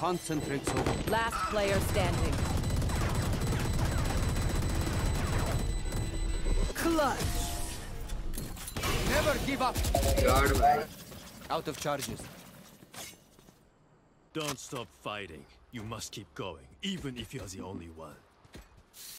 Concentrate so. Last player standing. Clutch. Never give up. God, भाई. Out of charges. Don't stop fighting. You must keep going, even if you're the only one.